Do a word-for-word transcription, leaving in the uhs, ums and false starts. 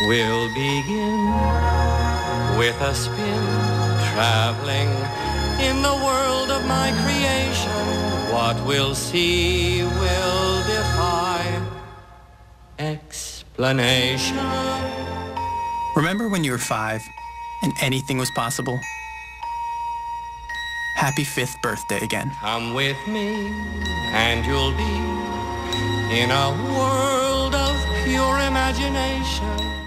We'll begin with a spin, traveling in the world of my creation. What we'll see will defy explanation. Remember when you were five and anything was possible? Happy fifth birthday again. Come with me and you'll be in a world of pure imagination.